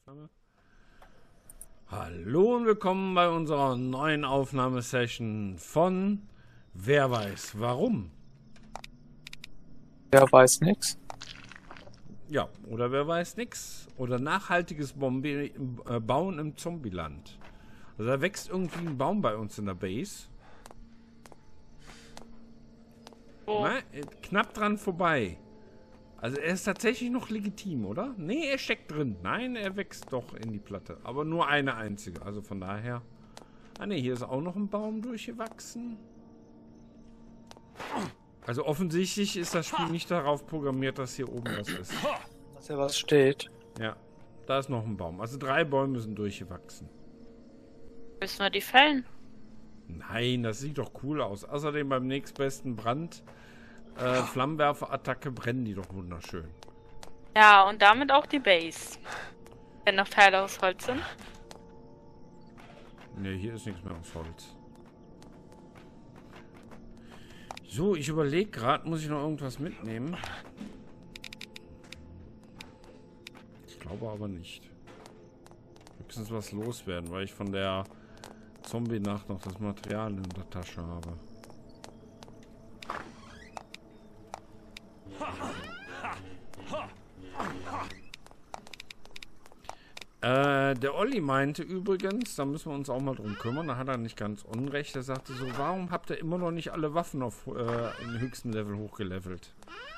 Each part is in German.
Aufnahme. Hallo und willkommen bei unserer neuen Aufnahmesession von Wer weiß warum. Wer weiß nix. Ja, oder wer weiß nix. Oder nachhaltiges Bauen im Zombieland. Also da wächst irgendwie ein Baum bei uns in der Base. Oh. Na, knapp dran vorbei. Also er ist tatsächlich noch legitim, oder? Nee, er steckt drin. Nein, er wächst doch in die Platte. Aber nur eine einzige. Also von daher... Ah ne, hier ist auch noch ein Baum durchgewachsen. Also offensichtlich ist das Spiel nicht darauf programmiert, dass hier oben was ist. Dass ja was steht. Ja, da ist noch ein Baum. Also 3 Bäume sind durchgewachsen. Müssen wir die fällen? Nein, das sieht doch cool aus. Außerdem beim nächstbesten Brand... Flammenwerfer-Attacke brennen die doch wunderschön. Ja, und damit auch die Base. Wenn noch Teile aus Holz sind. Ne, hier ist nichts mehr aus Holz. So, ich überlege gerade, muss ich noch irgendwas mitnehmen? Ich glaube aber nicht. Höchstens was loswerden, weil ich von der Zombie-Nacht noch das Material in der Tasche habe. Der Olli meinte übrigens, da müssen wir uns auch mal drum kümmern, da hat er nicht ganz unrecht, er sagte so, warum habt ihr immer noch nicht alle Waffen auf im höchsten Level hochgelevelt?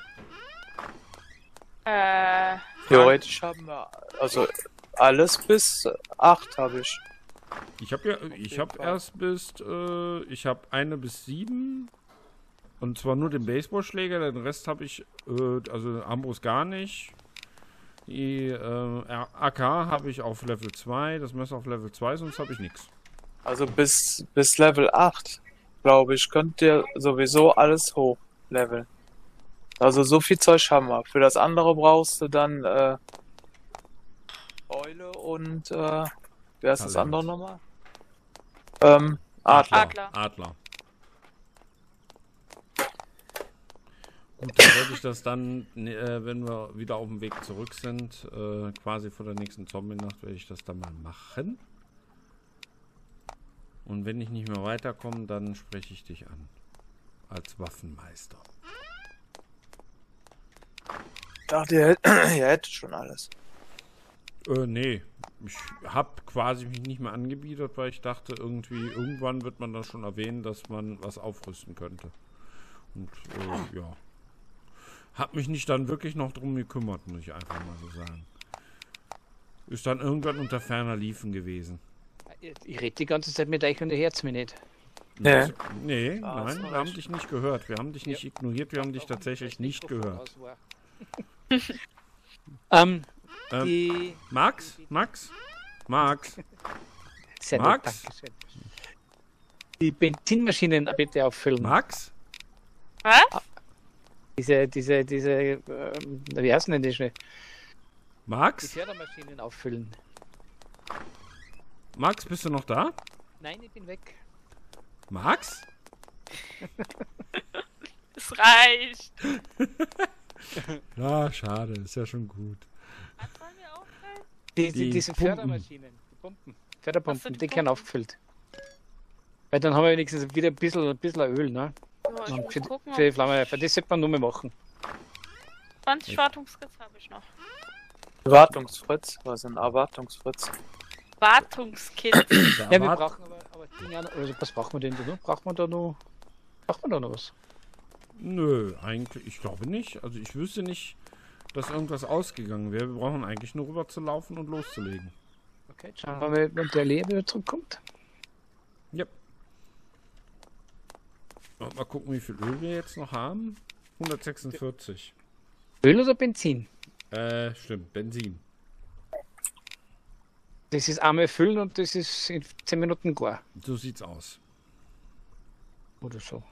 Theoretisch haben wir also alles bis 8 habe ich. Ich habe erst bis, ich habe eine bis 7 und zwar nur den Baseballschläger, den Rest habe ich, also Armbrust gar nicht. Die AK habe ich auf Level 2, das Messer auf Level 2, sonst habe ich nichts. Also bis Level 8, glaube ich, könnt ihr sowieso alles hochleveln. Also so viel Zeug haben wir. Für das andere brauchst du dann Eule und wer ist das andere nochmal? Adler. Gut, dann werde ich das dann, wenn wir wieder auf dem Weg zurück sind, quasi vor der nächsten Zombie-Nacht, werde ich das dann mal machen. Und wenn ich nicht mehr weiterkomme, dann spreche ich dich an. Als Waffenmeister. Ich dachte, ihr hättet schon alles. Nee. Ich habe quasi mich nicht mehr angebietet, weil ich dachte, irgendwann wird man das schon erwähnen, dass man was aufrüsten könnte. Und ja. Hab mich nicht dann wirklich noch drum gekümmert, muss ich einfach mal so sagen. Ist dann irgendwann unter ferner Liefen gewesen. Ich rede die ganze Zeit mit euch und ihr hört mich nicht. Nee. Nee, nein, wir haben dich nicht gehört. Wir haben dich nicht ignoriert, wir haben dich tatsächlich nicht gehört. Die Max? Sehr Max? nett, danke schön. Die Benzinmaschinen bitte auffüllen. Max? Was? Wie heißen denn die schnell? Die Max? Fördermaschinen auffüllen. Max, bist du noch da? Nein, ich bin weg. Max? Es reicht. Ja, schade, ist ja schon gut. Was wollen wir auffüllen? Diese Pumpen. Fördermaschinen, die Pumpen, Förderpumpen, die die können Pumpen? aufgefüllt. Weil dann haben wir wenigstens wieder ein bisschen Öl, ne? So, ich muss gucken, Für die Flammenwerfer, das sollte man nur mehr machen. 20 Wartungskits habe ich noch. Wartungsfritz, was ist ein Erwartungsfritz? Wartungskits. Ja, wir brauchen aber Dinge, also was brauchen wir denn da noch? Braucht man da noch was? Nö, eigentlich, ich glaube nicht. Also ich wüsste nicht, dass irgendwas ausgegangen wäre. Wir brauchen eigentlich nur rüber zu laufen und loszulegen. Okay, schauen wir mal, wenn der Lehrer wieder zurückkommt. Ja. Mal gucken, wie viel Öl wir jetzt noch haben. 146. Öl oder Benzin? Stimmt, Benzin. Das ist einmal füllen und das ist in 10 Minuten gar. So sieht's aus. Oder so.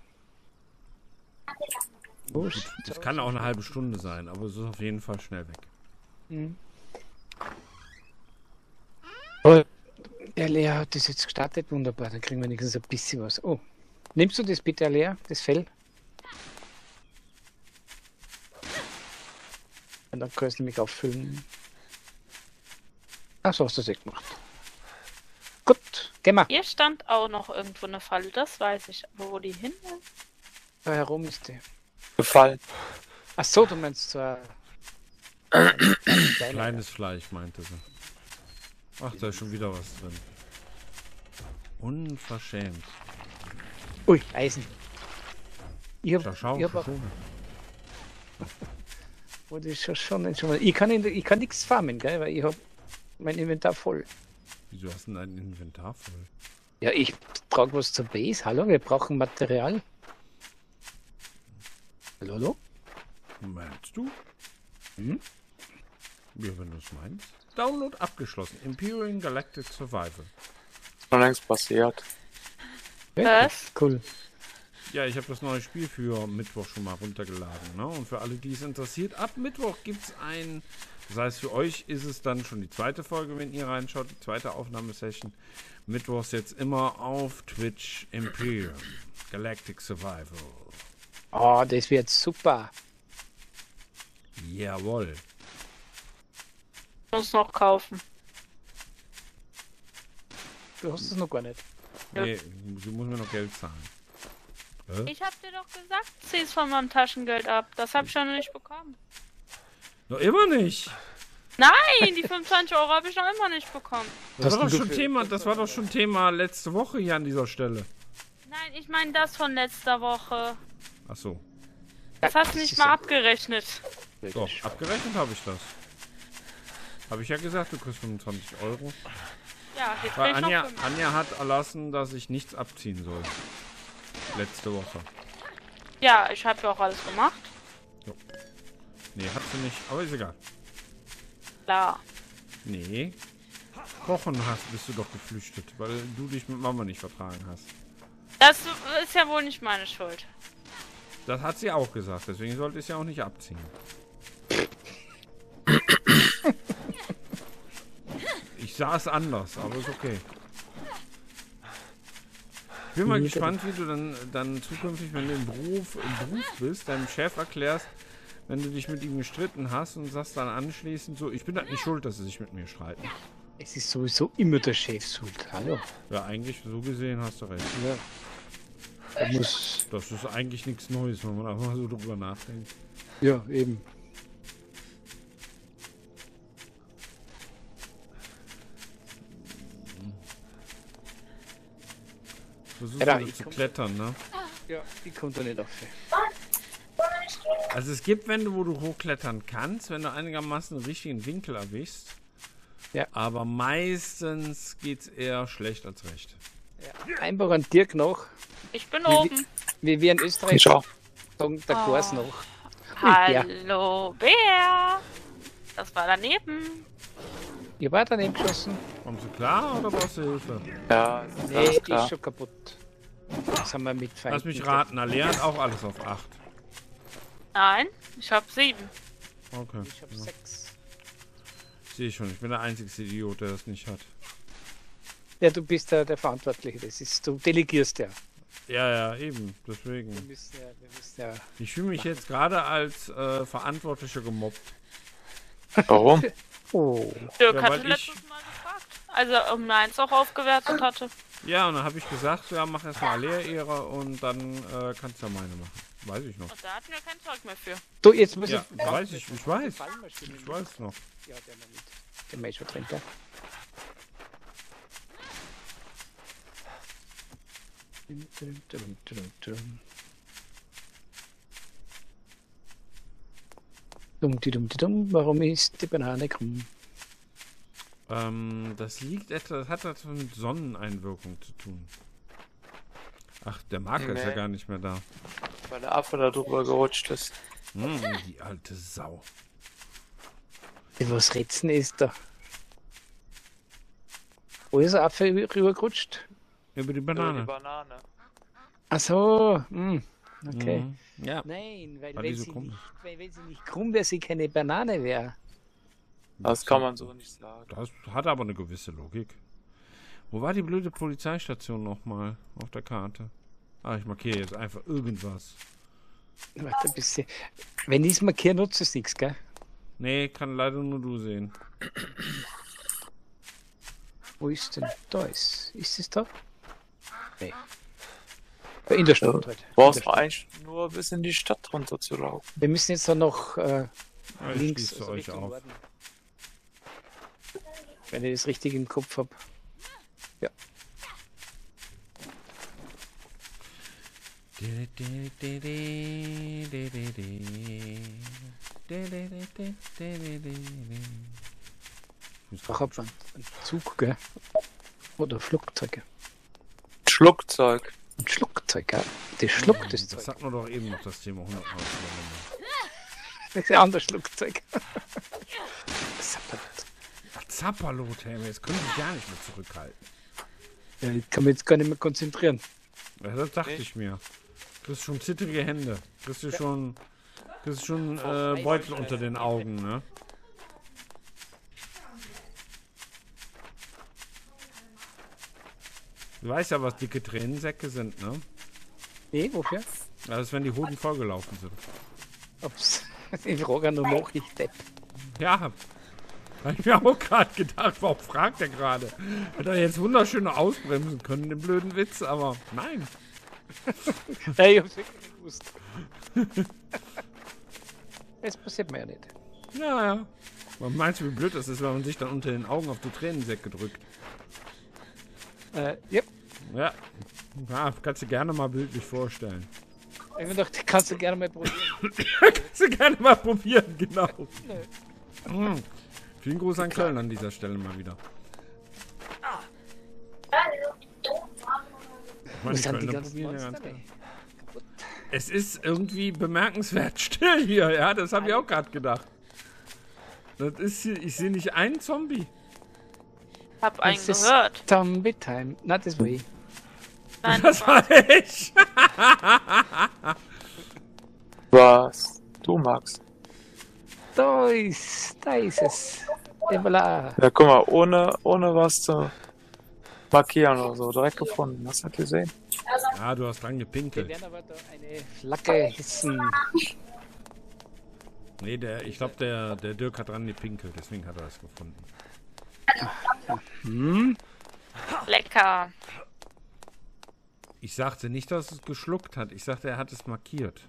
Gut, das kann auch eine halbe Stunde sein, aber es ist auf jeden Fall schnell weg. Mhm. Oh, der Lea hat das jetzt gestartet, wunderbar, dann kriegen wir wenigstens ein bisschen was. Oh, nimmst du das bitte, Lea, das Fell? Und dann kannst du nämlich auffüllen. Ach so, hast du das gemacht. Gut, geh mal. Hier stand auch noch irgendwo eine Falle, das weiß ich. Aber wo die hin ist? Da herum ist die. Gefallen. Ach so, du meinst so Kleines Fleisch, meinte sie. Ach, da ist schon wieder was drin. Unverschämt. Ui, Eisen. Ich Da hab, schau, ich hab auch, schon. oh, das ist schon mal. Ich kann nichts farmen, gell, weil ich hab mein Inventar voll. Wieso hast du denn dein Inventar voll? Ja, ich trage was zur Base. Hallo, wir brauchen Material. Hallo, hallo? Meinst du? Ja, wenn du es meinst. Download abgeschlossen. Imperial Galactic Survival. Schon längst passiert. Ja, Was? cool. Ja, ich habe das neue Spiel für Mittwoch schon mal runtergeladen. Ne? Und für alle, die es interessiert, ab Mittwoch gibt es ein... Das heißt, für euch ist es dann schon die zweite Folge, wenn ihr reinschaut, die zweite Aufnahmesession. Mittwochs jetzt immer auf Twitch Imperial Galactic Survival. Oh, das wird super. Jawohl. Muss noch kaufen. Du hast es noch gar nicht. Ja. Nee, sie muss mir noch Geld zahlen. Hä? Ich hab dir doch gesagt, zieh es von meinem Taschengeld ab. Das hab ich schon nicht bekommen. Noch immer nicht. Nein, die 25 Euro habe ich noch immer nicht bekommen. Das Hast war, doch du schon für- Thema, das war doch schon Thema letzte Woche hier an dieser Stelle. Nein, ich meine das von letzter Woche. Ach so. Das hast du nicht mal abgerechnet. Doch, abgerechnet habe ich das. Habe ich ja gesagt, du kriegst 25 Euro. Ja, jetzt Weil krieg ich Anja, noch 5. Anja hat erlassen, dass ich nichts abziehen soll. Letzte Woche. Ja, ich habe ja auch alles gemacht. Nee, hat sie nicht, aber ist egal. Klar. Nee. Kochen bist du doch geflüchtet, weil du dich mit Mama nicht vertragen hast. Das ist ja wohl nicht meine Schuld. Das hat sie auch gesagt, deswegen sollte ich es ja auch nicht abziehen. Ich sah es anders, aber ist okay. Ich bin mal gespannt, wie du dann zukünftig, wenn du im Beruf bist, deinem Chef erklärst, wenn du dich mit ihm gestritten hast und sagst dann anschließend so, ich bin halt nicht schuld, dass sie sich mit mir streiten. Es ist sowieso immer der Chef schuld. Hallo. Ja, eigentlich so gesehen hast du recht. Ja. Da muss. Das ist eigentlich nichts Neues, wenn man einfach mal so drüber nachdenkt. Ja, eben. Versuchst Ja, du ich zu komm- klettern, ne? Ja, ich komme da nicht auf. Also es gibt Wände, wo du hochklettern kannst, wenn du einigermaßen den richtigen Winkel erwischst. Ja. Aber meistens geht's eher schlecht als recht. Ja. Einfach an Dirk noch, Ich bin oben. wie wir in Österreich Ich auch. sagen, der Oh. Gas noch. Hallo, Bär. Das war daneben. Ihr wart daneben geschossen? Kommst du klar oder brauchst du Hilfe? Ja, ist Nee, alles die klar. ist schon kaputt. Das haben wir mit Feinden. Lass mich raten, Alea hat auch alles auf 8. Nein, ich habe 7. Okay. Ich hab 6. Sehe schon, ich bin der einzige Idiot, der das nicht hat. Ja, du bist der Verantwortliche. Das ist, du delegierst ja. Ja, eben, deswegen. Wir müssen ja. Ich fühle mich jetzt gerade als Verantwortlicher gemobbt. Warum? Oh. Dirk Ja, hatte weil letztes Mal gefragt. Also meins auch aufgewertet hatte. Ja, und dann habe ich gesagt, ja, mach erstmal Alea-Ehre und dann kannst du ja meine machen. Weiß ich noch. Und da hatten wir kein Zeug mehr für. Du, jetzt muss Ja, ich. weiß ich weiß. Fallmaschine Ich weiß noch. Ja, der mal mit. Der Mensch schon drin, gell? Warum ist die Banane krumm? Das liegt etwas, das hat etwas mit Sonneneinwirkung zu tun. Ach, der Marker ist ja Nee. gar nicht mehr da. Weil der Affe da drüber gerutscht ist. Die alte Sau. Was Ritzen ist da? Wo ist der Affe rübergerutscht? Über die Über die Banane. Banane. Ach so, okay. Mhm. Ja. Nein, weil War wenn die so sie, krumm? nicht, wenn sie nicht krumm wäre, sie keine Banane wäre. Das kann man so nicht sagen. Das hat aber eine gewisse Logik. Wo war die blöde Polizeistation nochmal auf der Karte? Ah, ich markiere jetzt einfach irgendwas. Warte ein bisschen. Wenn ich es markiere, nutzt es nichts, gell? Nee, kann leider nur du sehen. Wo ist denn? Da ist. Ist es da? Nee. In der Stadt halt. Brauchst du eigentlich nur bis in die Stadt runter zu laufen. Wir müssen jetzt dann noch Ich links, schließe also euch Richtung auf. Norden. Wenn ich das richtig im Kopf habe. Ja. Ach, hab ein Zug, gell? Oder Flugzeuge. Schlugzeug. Ein Schlugzeug, ja. Das schluckt das Das Zeug. hatten wir doch eben noch das Thema 100 Mal. Das ist ein anderes Flugzeug. Zapperlot, hey, jetzt können wir gar nicht mehr zurückhalten. Ja, ich kann mich jetzt gar nicht mehr konzentrieren. Ja, das dachte ich mir. Du kriegst schon zittrige Hände. Du kriegst schon Beutel unter den Augen, ne? Du weißt ja, was dicke Tränensäcke sind, ne? Nee, wofür? Ja, das ist, wenn die Hoden vollgelaufen sind. Ups. Ich frage nur noch, ich Depp. Ja, hab ich mir auch gerade gedacht, warum fragt er gerade? Hätte er jetzt wunderschöne ausbremsen können, den blöden Witz, aber nein. Ja, ich hab's wirklich gewusst. Das passiert mir ja nicht. Ja, ja. Man meinst du, wie blöd das ist, wenn man sich dann unter den Augen auf die Tränensäcke drückt? Ja. Ja. Ja, kannst du gerne mal bildlich vorstellen. Ich mir gedacht, kannst du gerne mal probieren. Kannst du gerne mal probieren, genau. Mhm. Vielen Gruß an Köln an dieser Stelle mal wieder. Ich meine, Was haben die Kölner ganzen probieren ja Monster? ganz Ey? Es ist irgendwie bemerkenswert still hier, ja, das habe ich auch gerade gedacht. Das ist hier, ich sehe nicht einen Zombie. Hab einen Das ist gehört. Zombie Time. Not this way. Nein, Das war ich. Was du magst. Da ist es. Et voilà. Ja, guck mal, ohne was zu markieren oder so. Direkt gefunden. Hast du das gesehen? Ja, du hast dran Wir gepinkelt. werden aber da eine Flagge hissen. Nee, ich glaube, der Dirk hat dran gepinkelt, deswegen hat er das gefunden. Hm? lecker. Ich sagte nicht, dass es geschluckt hat. Ich sagte, er hat es markiert.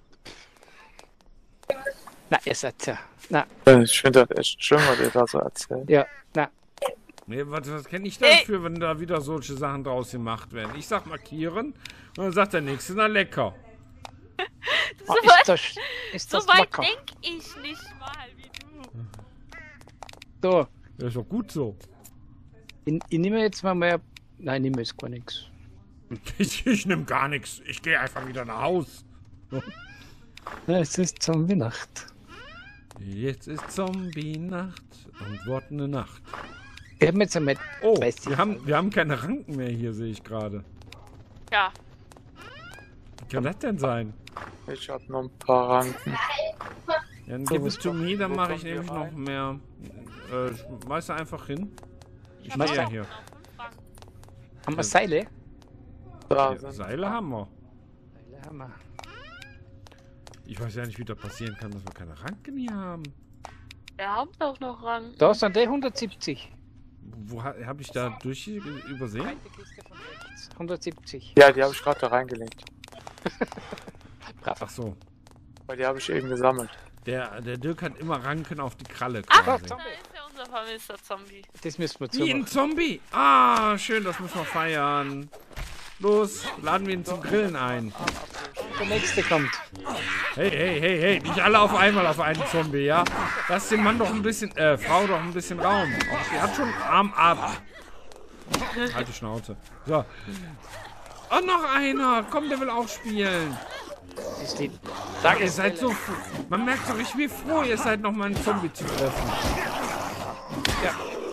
Na, ihr seid ja. Na, Ich finde das echt schön, was ihr da so erzählt. ja, na. Nee, was kenne ich dafür, wenn da wieder solche Sachen draus gemacht werden? Ich sag markieren und dann sagt der Nächste, na lecker. Oh, ist das So weit lecker. denk ich nicht mal wie du. So, Das ist doch gut so. ich nehme jetzt mal mehr. Nein, ich nehme jetzt gar nichts. Ich nehme gar nichts. Ich gehe einfach wieder nach Haus. Ja, es ist Zombie-Nacht. Jetzt ist Zombie-Nacht und wird eine Nacht. Wir haben jetzt einmal. Oh, 30 wir haben keine Ranken mehr hier, sehe ich gerade. Ja, Wie kann das denn sein? Ich hab noch ein paar Ranken. Ja, dann So, gib was es to me, dann wo mache ich kommt ihr nämlich noch rein? mehr. Schmeiß da einfach hin. Ich hab stehe ja auch hier. noch 5 Franken. Haben wir Seile? Da Ja, sind Seile haben wir. Seile haben wir. Ich weiß ja nicht, wie das passieren kann, dass wir keine Ranken hier haben. Wir haben doch noch Rang. Da sind die 170. Wo habe ich da übersehen? Zweite Kiste von rechts. 170. Ja, die habe ich gerade da reingelegt. Ach so. Weil die habe ich eben gesammelt. Der Dirk hat immer Ranken auf die Kralle Ach, quasi. da ist ja unser vermisster Zombie. Das müssen wir Wie ein zumachen. Zombie! Ah, schön, das müssen wir feiern. Los, laden wir ihn zum Grillen ein. Der nächste kommt. Hey, nicht alle auf einmal auf einen Zombie, ja? Lass dem Mann doch ein bisschen, Frau doch ein bisschen Raum. Die hat schon Arm ab. Halt die Schnauze. So. Und noch einer. Komm, der will auch spielen. Das ist die Ihr seid so, man merkt so richtig, wie froh ihr seid, noch mal einen Zombie zu treffen. Ja.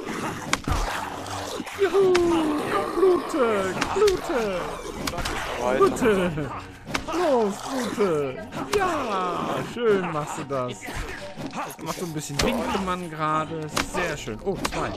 Juhu, Blute, Blute, Blute. Los, Blute. Ja, schön machst du das. Du machst so ein bisschen Winkelmann gerade. Sehr schön. Oh, 2.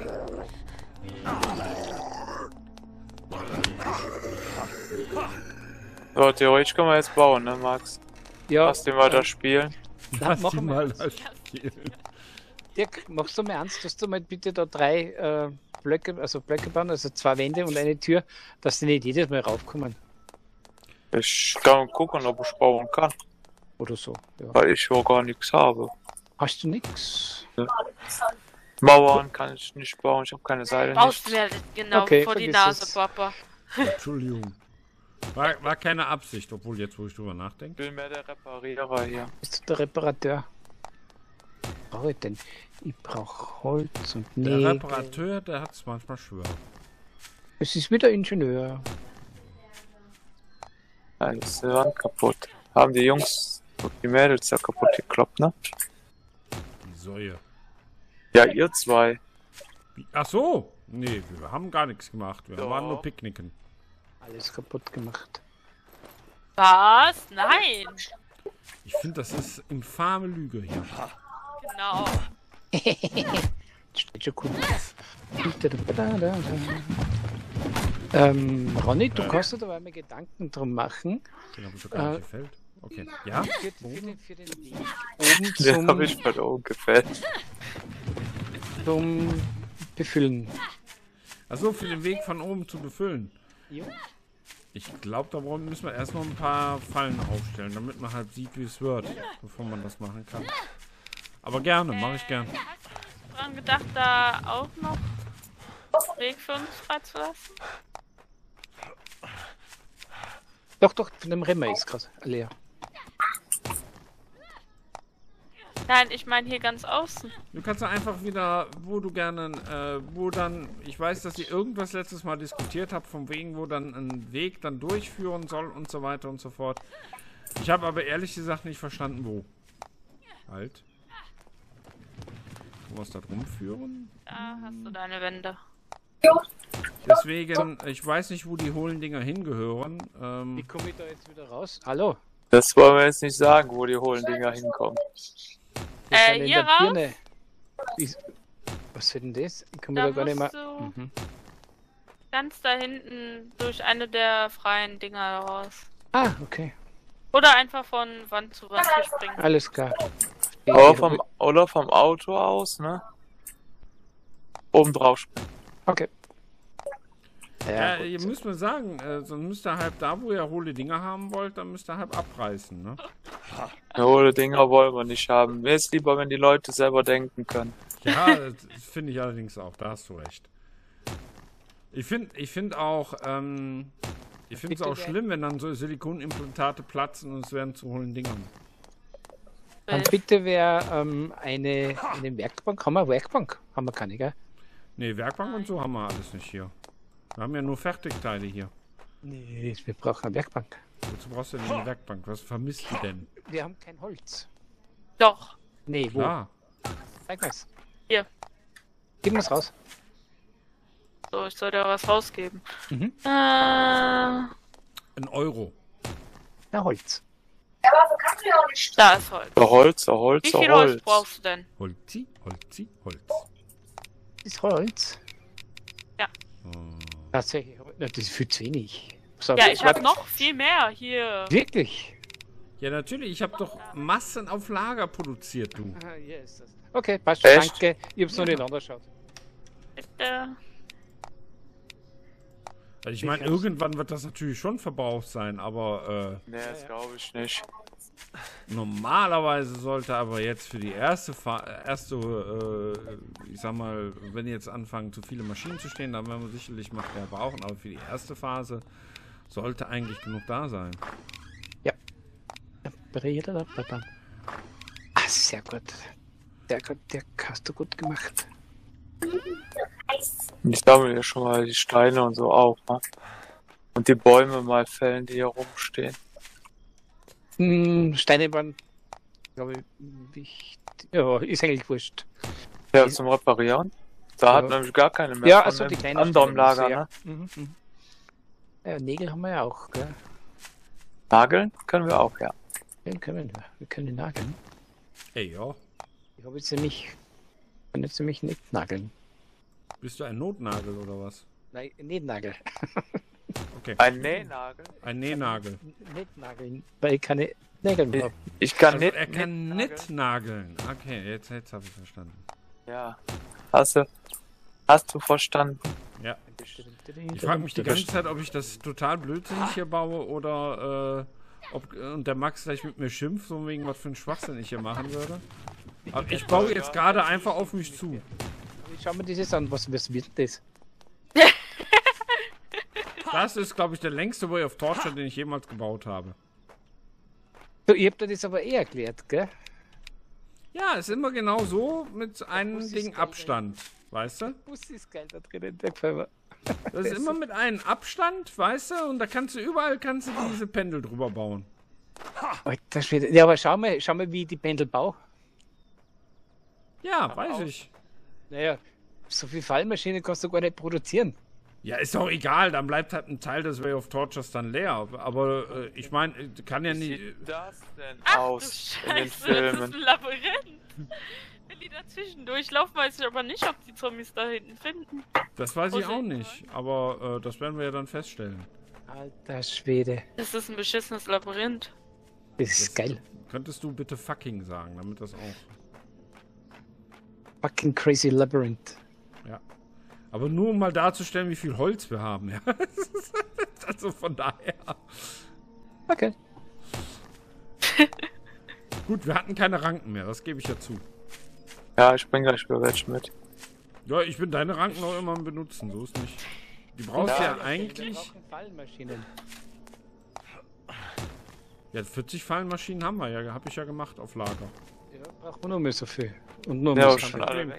So, theoretisch können wir jetzt bauen, ne, Max? Ja, Lass den weiter spielen. Lass mach die mal. mal das spielen. Dirk, machst du mal ernst, dass du mal bitte da 3 Blöcke, also Blöcke bauen, also 2 Wände und eine Tür, dass die nicht jedes Mal raufkommen. Ich kann gucken, ob ich bauen kann, Oder so. Ja. weil ich ja gar nichts habe. Hast du nix? Mauern kann ich nicht bauen, ich habe keine Seile. Baust du Nicht. mir genau Okay, vor die vergiss Nase, es. Papa. Entschuldigung. War keine Absicht, obwohl jetzt, wo ich drüber Ich nachdenke. bin mehr der Reparierer hier. Bist du der Reparateur? Was brauche ich denn? Ich brauche Holz und Der Nägel. Reparateur, der hat es manchmal schwer. Es ist wieder Ingenieur. Ja, jetzt ist die Wand kaputt. Haben die Jungs und die Mädels ja kaputt gekloppt, ne? Die Säue. Ja, ihr zwei. Ach so. Nee, wir haben gar nichts gemacht. Wir Doch. waren nur picknicken. Alles kaputt gemacht. Was? Nein. Ich finde, das ist infame Lüge hier. Genau. Steht schon gut. Ronny, du kannst dir dabei mal Gedanken drum machen. Den habe ich doch gar nicht gefällt. Okay. Ja? Für den Weg oben Den habe ich verloren gefällt. zum Befüllen. Achso, für den Weg von oben zu befüllen. Ja. Ich glaube, da müssen wir erst noch ein paar Fallen aufstellen, damit man halt sieht, wie es wird, bevor man das machen kann. Aber gerne, mache ich gern. Hast du dran gedacht, da auch noch Weg für uns freizulassen? Doch, von dem Remmer ist gerade leer. Nein, ich meine hier ganz außen. Du kannst ja einfach wieder, wo du gerne, wo dann, ich weiß, dass ihr irgendwas letztes Mal diskutiert habt, von wegen, wo dann ein Weg dann durchführen soll und so weiter und so fort. Ich habe aber ehrlich gesagt nicht verstanden, wo. Halt. Wo was da drum führen? Da hast du deine Wände. Deswegen, ich weiß nicht, wo die hohlen Dinger hingehören. Wie komme ich da jetzt wieder raus? Hallo? Das wollen wir jetzt nicht sagen, wo die hohlen Dinger hinkommen. Wir sind in hier der raus? Birne. Was wird denn das? Ich komme Da da gar nicht mehr. musst du Mhm. ganz da hinten durch eine der freien Dinger raus. Ah, okay. Oder einfach von Wand zu Wand hier springen. Alles klar. Oder vom Auto aus, ne? Oben drauf springen. Okay. Ja, gut. ihr müsst mir sagen, sonst müsst ihr halt da, wo ihr hohle Dinger haben wollt, dann müsst ihr halt abreißen, ne? Hohle Dinger wollen wir nicht haben. Mir ist lieber, wenn die Leute selber denken können. Ja, das finde ich allerdings auch, da hast du recht. Ich finde auch, ich finde es auch schlimm, wenn dann so Silikonimplantate platzen und es werden zu hohlen Dingern. Dann bitte wäre eine Werkbank. Haben wir eine Werkbank? Haben wir keine, gell? Nee, Werkbank und so haben wir alles nicht hier. Wir haben ja nur Fertigteile hier. Nee, wir brauchen eine Werkbank. Wozu brauchst du denn eine Werkbank? Was vermisst du denn? Wir haben kein Holz. Doch. Nee, wo? Klar. Zeig mal's. Hier. Gib mir's raus. So, ich soll dir was rausgeben. Mhm. Ein Euro. Na, Holz. Da ist Holz. Holz, Wie viel Holz brauchst du denn? Holzi, Holzi, Holz. Das Holz? Oh. Tatsächlich. Na, das ist viel zu wenig. So, Ja, ich habe noch viel mehr hier. Wirklich? Ja, natürlich. Ich habe doch Massen auf Lager produziert, du. Ah, yes. Okay, passt schon. Echt? Danke. Ich hab's noch nicht angeschaut. Bitte. Weil ich meine, irgendwann wird das natürlich schon verbraucht sein, aber Nee, das glaube ich nicht. normalerweise sollte aber jetzt für die erste, ich sag mal, wenn jetzt anfangen zu viele Maschinen zu stehen, dann werden wir sicherlich noch mehr brauchen, aber für die erste Phase sollte eigentlich genug da sein. Ah, sehr gut. Sehr gut, der hast du gut gemacht. Ich sammle ja schon mal die Steine und so auf, ne? Und die Bäume mal fällen, die hier rumstehen. Steine waren, glaube ich, wichtig. Ja, ist eigentlich wurscht. Ja, zum Reparieren. Da hat nämlich gar keine mehr Ja, von also dem die kleinen anderen Steine, Lager, ja. ne? Mhm. Ja, Nägel haben wir ja auch, gell? Nageln können wir auch, ja. Den können wir. Wir können nageln. Ey, ja. Ich habe jetzt nämlich, kann jetzt nämlich nicht nageln. Bist du ein Notnagel oder was? Nein, nicht nageln. Okay. Ein Nähnagel? Ein Nähnagel. Nicht nageln, weil ich keine Nägel mehr habe. Ich kann Also nicht. er kann nageln. nicht nageln. Okay, jetzt habe ich verstanden. Ja. Hast du? Hast du verstanden? Ja. Ich frage mich die ganze Zeit, ob ich das total blödsinnig hier baue oder und der Max gleich mit mir schimpft, so wegen was für einen Schwachsinn ich hier machen würde. Aber ich baue jetzt gerade einfach auf mich zu. Schau mir das jetzt an, was wird das? Das ist, glaube ich, der längste Way of Torture, den ich jemals gebaut habe. So, ihr habt das aber eh erklärt, gell? Ja, ist immer genau so mit einem Bus ist Ding geil, Abstand, weißt du? Bus ist geil da drinnen, der gefällt mir. Das ist immer mit einem Abstand, weißt du? Und da kannst du überall diese Pendel drüber bauen. Alter Schwede. Ja, aber schau mal, wie ich die Pendel baue. Ja, weiß ich. Naja, so viel Fallmaschine kannst du gar nicht produzieren. Ja, ist doch egal, dann bleibt halt ein Teil des Way of Tortures dann leer. Aber ich meine, kann ja Wie nicht. sieht das denn Ach du aus in den Scheiße, das ist Filmen? ein Labyrinth. Wenn die dazwischen durchlaufen, weiß ich aber nicht, ob die Zombies da hinten finden. Das weiß ich Wo auch sind nicht. Aber das werden wir ja dann feststellen. Alter Schwede. Das ist ein beschissenes Labyrinth. Das ist geil. Könntest du bitte fucking sagen, damit das auch. Fucking crazy Labyrinth. Ja. Aber nur um mal darzustellen, wie viel Holz wir haben, ja. Also von daher. Okay. Gut, wir hatten keine Ranken mehr, das gebe ich ja zu. Ja, ich bring gleich für welche mit. Ja, ich bin deine Ranken noch immer am Benutzen, so ist nicht. Die brauchst ja, Ja, eigentlich. Wir brauchen Fallmaschinen. Ja, 40 Fallenmaschinen haben wir ja, habe ich ja gemacht auf Lager. Ja, brauchen wir noch mehr so viel. Und noch Ja, mehr schon Sachen. alle Problem, weg.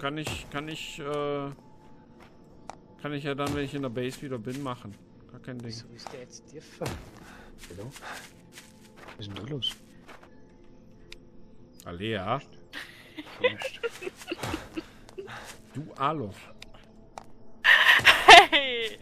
kann ich ja dann, wenn ich in der Base wieder bin, machen. Gar kein Ding. Wieso ist der jetzt tiefer? Hallo? Was ist denn da los? Alea, Nicht. du Aloch. Hey,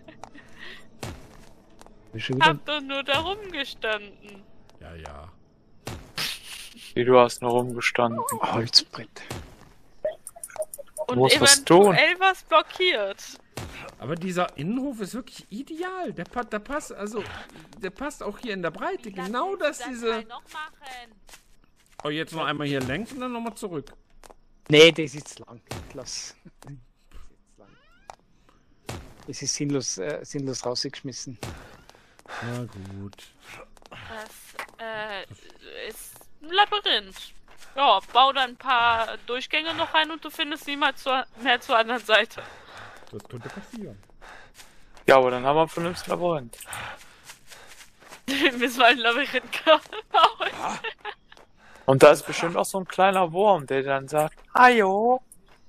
Ist schon wieder... hab doch nur da rumgestanden. Ja, ja. Wie, du hast nur rumgestanden. Holzbrett. Und musst was tun. eventuell was blockiert. Aber dieser Innenhof ist wirklich ideal. Der passt, also, der passt auch hier in der Breite. Genau das, diese. Noch machen. Oh, jetzt noch einmal hier längs und dann nochmal zurück. Nee, das ist zu lang. Lass. Das ist zu lang. Es ist sinnlos rausgeschmissen. Na gut. Das ist ein Labyrinth. Ja, bau da ein paar Durchgänge noch rein und du findest niemals mehr zur anderen Seite. Das könnte passieren. Ja, aber dann haben wir ein vernünftiges Labyrinth. Wir müssen mal ein Labyrinth bauen. Und da ist bestimmt auch so ein kleiner Wurm, der dann sagt, Ajo.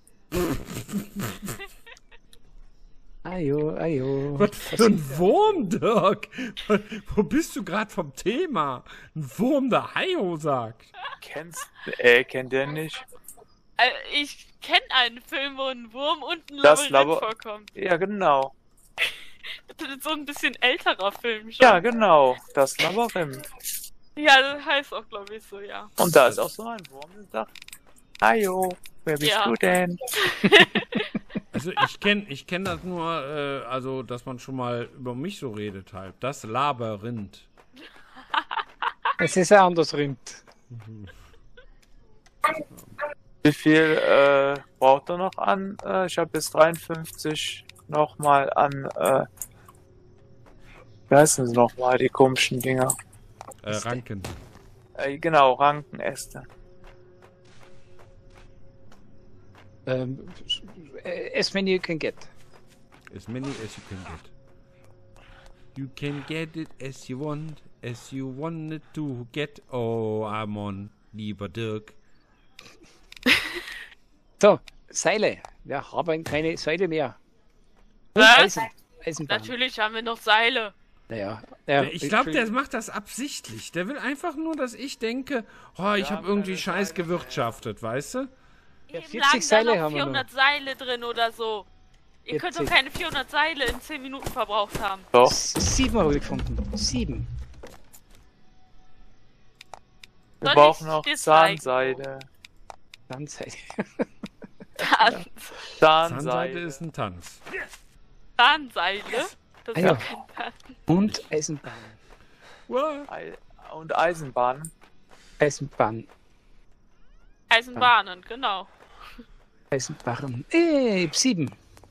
Ajo, ajo. Was für ein Wurm, Dirk? Wo bist du gerade vom Thema? Ein Wurm, der Haio sagt. Kennt der nicht? Ich kenne einen Film, wo ein Wurm und ein Das Labyrinth vorkommt. Ja, genau. Das ist so ein bisschen älterer Film schon. Ja, genau. Das Labyrinth. Ja, das heißt auch, glaube ich, so, ja. Und da ist auch so ein Wurm, der sagt, Ajo, wer bist Ja. du denn? Also ich kenn das nur, also dass man schon mal über mich so redet halt. Das Labyrinth. Es ist ein anderes Rind. Wie viel braucht er noch an? Ich habe jetzt 53 nochmal an, wie heißen sie nochmal, die komischen Dinger? Ranken. Genau, Rankenäste. As many you can get. As many as you can get. You can get it as you want it to get. Oh, Amon, lieber Dirk. So, Seile. Wir haben keine Seile mehr. Und Was? Eisenbahn. Natürlich haben wir noch Seile. Naja. Ich glaube, der macht das absichtlich. Der will einfach nur, dass ich denke, oh, ich habe irgendwie Scheiß gewirtschaftet, weißt du? Ja, Eben 40 lagen da Seile noch haben wir 400 Seile drin oder so. Ihr könnt doch 40. keine 400 Seile in 10 Minuten verbraucht haben. Doch. 7 habe ich gefunden. 7. Wir Soll brauchen ich noch dir zeigen? Zahnseide. Dann Seile. Zahnseide Zahnseide. ist ein Tanz. Zahnseile? Das Ah, ja. ist kein Tanz. Und Eisenbahn. Und Eisenbahn. Eisenbahn. Eisenbahnen, genau. Eisenbahn. Ich hab 7.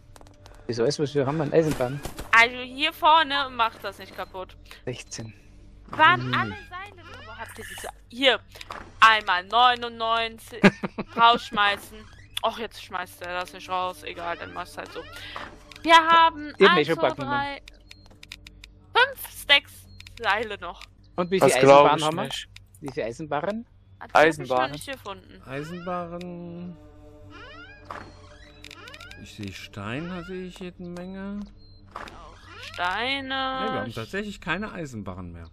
Das ist alles, was wir haben an Eisenbahn. Also hier vorne macht das nicht kaputt. 16. Waren alle Seile wo habt ihr diese? Hier. Einmal 99. Rausschmeißen. Och, jetzt schmeißt er das nicht raus. Egal, dann machst halt so. Wir haben Ich hab 1, mir schon 2, Backen 3, 5 Stacks Seile noch. Und wie Das viele glaube Eisenbahnen ich haben wir? nicht. Wie viele Eisenbahnen? Die hab ich Eisenbahnen. noch nicht gefunden. Eisenbahnen. Ich sehe Stein, sehe ich jede Menge. Auch Steine. Nee, wir haben tatsächlich keine Eisenbahn mehr.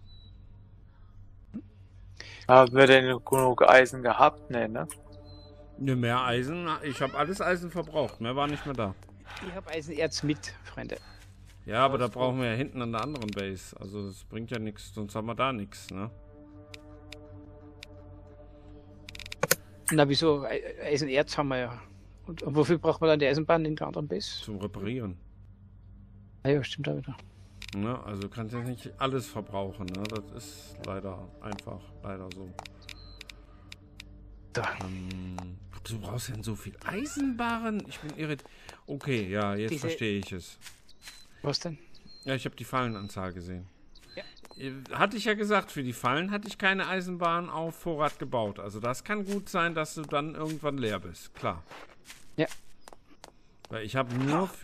Haben wir denn genug Eisen gehabt? Nee, ne? Ne, mehr Eisen. Ich habe alles Eisen verbraucht. Mehr war nicht mehr da. Ich habe Eisenerz mit, Freunde. Ja, aber da brauchen wir ja hinten an der anderen Base. Also das bringt ja nichts, sonst haben wir da nichts, ne? Na, wieso? Eisenerz haben wir ja. Und wofür braucht man dann die Eisenbahn in der anderen Base? Zum Reparieren. Ah ja, stimmt da wieder. Ne? Also du kannst ja nicht alles verbrauchen, ne? Das ist leider einfach, leider so. Da. Du brauchst ja so viel Eisenbahn. Ich bin irritiert. Okay, ja, jetzt Diese- verstehe ich es. Was denn? Ja, ich habe die Fallenanzahl gesehen. Ja. Hatte ich ja gesagt, für die Fallen hatte ich keine Eisenbahn auf Vorrat gebaut. Also das kann gut sein, dass du dann irgendwann leer bist. Klar. Ja. Weil ich habe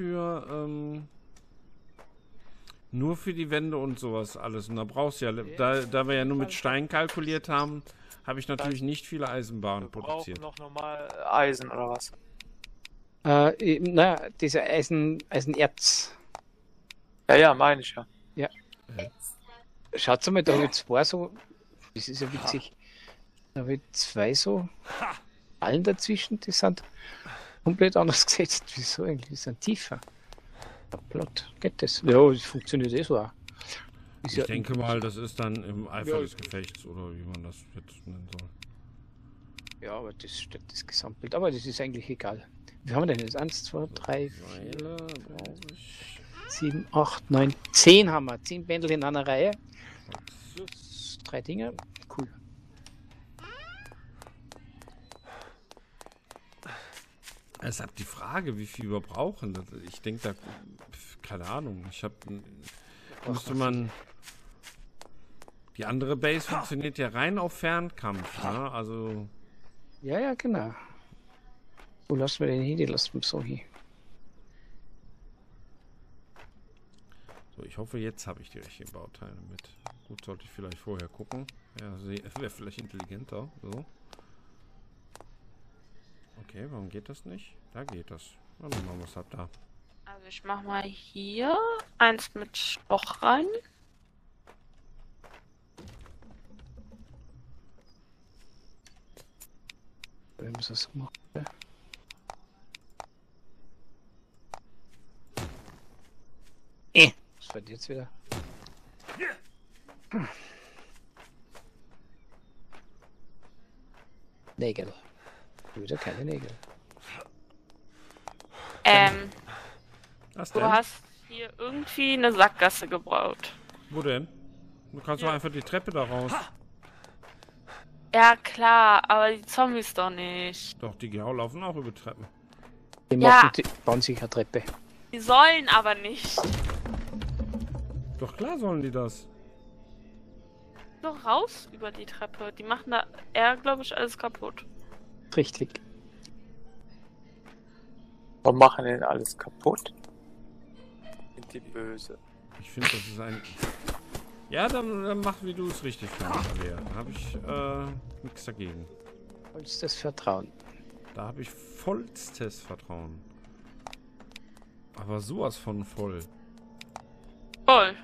nur für die Wände und sowas alles. Und da brauchst du ja, da wir ja nur mit Stein kalkuliert haben, habe ich natürlich nicht viele Eisenbahnen Wir brauchen produziert. noch normal Eisen oder was? Na, diese Eisenerz. Ja, meine ich ja. Schaut mal, da habe ich zwei so. Das ist ja witzig. Da habe ich zwei so Ballen dazwischen, die sind komplett anders gesetzt. Wieso eigentlich? Die sind tiefer. Platt. Geht das? Ja, das funktioniert eh so auch. Ist Ich ja denke mal, das ist dann im Eifer Ja. des Gefechts oder wie man das jetzt nennen soll. Ja, aber das stört das Gesamtbild. Aber das ist eigentlich egal. Wie haben wir denn jetzt? 1, 2, 3, 4, Seile brauche ich. 7, 8, 9, 10 haben wir. 10 Bändel in einer Reihe. Plus 3 Dinger. Cool. Es hat die Frage, wie viel wir brauchen. Ich denke da, keine Ahnung. Müsste man. Die andere Base funktioniert ja rein auf Fernkampf, ne? Also. Ja, ja, genau. Wo lassen wir den hin? Die lassen wir so hin. So, ich hoffe, jetzt habe ich die richtigen Bauteile mit. Gut, sollte ich vielleicht vorher gucken. Ja, wäre vielleicht intelligenter. So. Okay, warum geht das nicht? Da geht das. Dann machen wir es halt da. Also ich mach mal hier eins mit Loch rein. Wenn wir das so machen. Was wird jetzt wieder? Nägel. Wieder keine Nägel. Was Du denn? hast hier irgendwie eine Sackgasse gebaut. Wo denn? Du kannst doch einfach die Treppe da raus. Ja klar, aber die Zombies doch nicht. Doch, die Gehau laufen auch über Treppen. Die Ja. machen die bauen sich eine Treppe. Die sollen aber nicht. Doch klar sollen die das. Doch raus über die Treppe. Die machen da eher, glaube ich, alles kaputt. Richtig. Warum machen denn alles kaputt? Sind die böse? Ich finde, das ist ein... Ja, dann mach, wie du es richtig findest, Alea. Da habe ich nichts dagegen. Vollstes Vertrauen. Da habe ich vollstes Vertrauen. Aber sowas von voll. Voll.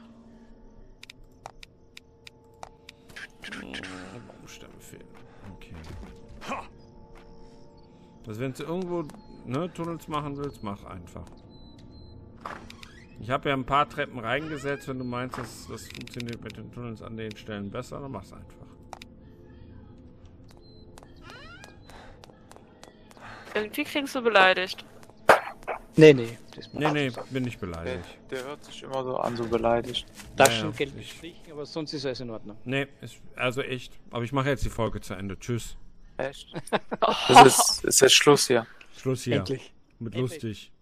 Baumstämme fehlen. Okay. Also wenn du irgendwo Tunnels machen willst, mach einfach. Ich habe ja ein paar Treppen reingesetzt. Wenn du meinst, dass das funktioniert mit den Tunnels an den Stellen besser, dann mach's einfach. Irgendwie klingst du beleidigt. Nee. Das Nee, bin nicht beleidigt. Der hört sich immer so an, so beleidigt. Taschengeld ich- gestrichen, aber sonst ist alles in Ordnung. Nee, also echt. Aber ich mache jetzt die Folge zu Ende. Tschüss. Echt? Das ist jetzt Schluss hier. Schluss hier. Endlich. Mit Endlich. lustig.